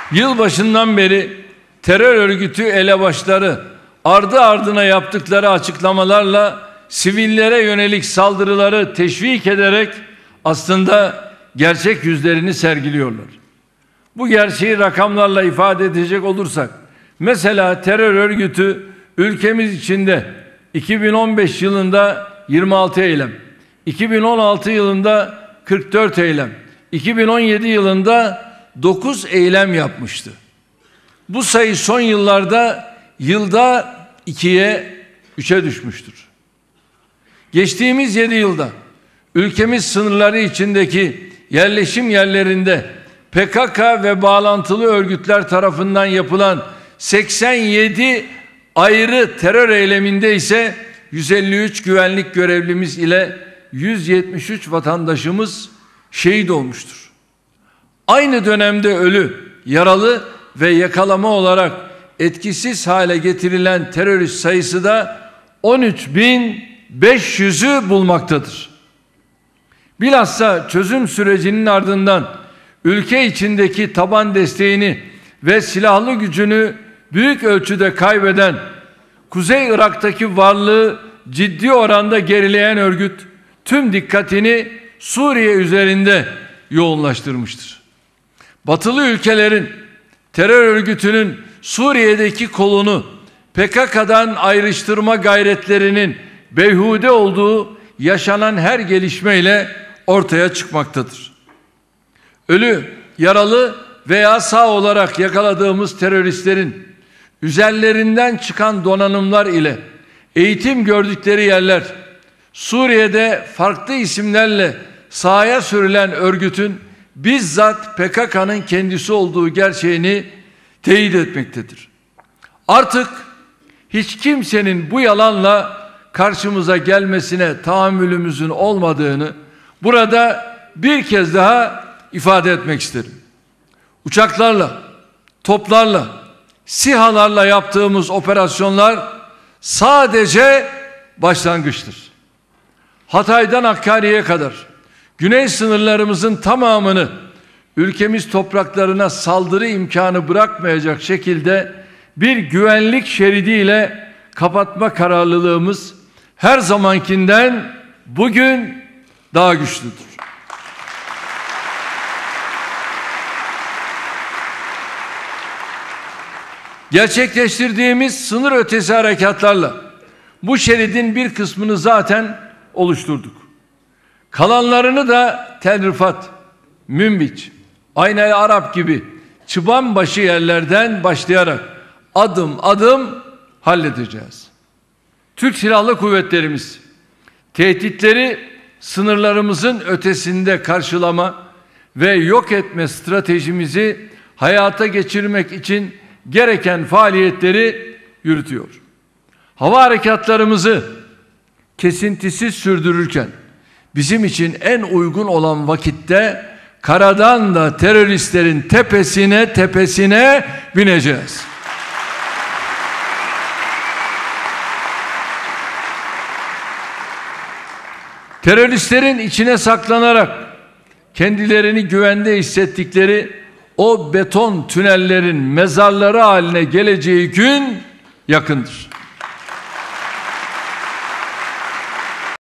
Yılbaşından beri terör örgütü elebaşları ardı ardına yaptıkları açıklamalarla sivillere yönelik saldırıları teşvik ederek aslında gerçek yüzlerini sergiliyorlar. Bu gerçeği rakamlarla ifade edecek olursak, mesela terör örgütü ülkemiz içinde 2015 yılında 26 eylem, 2016 yılında 44 eylem, 2017 yılında 9 eylem yapmıştı. Bu sayı son yıllarda yılda 2'ye 3'e düşmüştür. Geçtiğimiz 7 yılda ülkemiz sınırları içindeki yerleşim yerlerinde PKK ve bağlantılı örgütler tarafından yapılan 87 ayrı terör eyleminde ise 153 güvenlik görevlimiz ile 173 vatandaşımız şehit olmuştur. Aynı dönemde ölü, yaralı ve yakalama olarak etkisiz hale getirilen terörist sayısı da 13.500'ü bulmaktadır. Bilhassa çözüm sürecinin ardından ülke içindeki taban desteğini ve silahlı gücünü büyük ölçüde kaybeden, Kuzey Irak'taki varlığı ciddi oranda gerileyen örgüt tüm dikkatini Suriye üzerinde yoğunlaştırmıştır. Batılı ülkelerin terör örgütünün Suriye'deki kolunu PKK'dan ayrıştırma gayretlerinin beyhude olduğu yaşanan her gelişmeyle ortaya çıkmaktadır. Ölü, yaralı veya sağ olarak yakaladığımız teröristlerin üzerlerinden çıkan donanımlar ile eğitim gördükleri yerler, Suriye'de farklı isimlerle sahaya sürülen örgütün bizzat PKK'nın kendisi olduğu gerçeğini teyit etmektedir. Artık hiç kimsenin bu yalanla karşımıza gelmesine tahammülümüzün olmadığını burada bir kez daha ifade etmek isterim. Uçaklarla, toplarla, SİHA'larla yaptığımız operasyonlar sadece başlangıçtır. Hatay'dan Hakkari'ye kadar güney sınırlarımızın tamamını ülkemiz topraklarına saldırı imkanı bırakmayacak şekilde bir güvenlik şeridiyle kapatma kararlılığımız her zamankinden bugün daha güçlüdür. Gerçekleştirdiğimiz sınır ötesi harekatlarla bu şeridin bir kısmını zaten oluşturduk. Kalanlarını da Tel Rifat, Münbiç, Aynel Arap gibi çıbanbaşı yerlerden başlayarak adım adım halledeceğiz. Türk Silahlı Kuvvetlerimiz tehditleri sınırlarımızın ötesinde karşılama ve yok etme stratejimizi hayata geçirmek için gereken faaliyetleri yürütüyor. Hava harekatlarımızı kesintisiz sürdürürken bizim için en uygun olan vakitte karadan da teröristlerin tepesine bineceğiz. Teröristlerin içine saklanarak kendilerini güvende hissettikleri o beton tünellerin mezarları haline geleceği gün yakındır.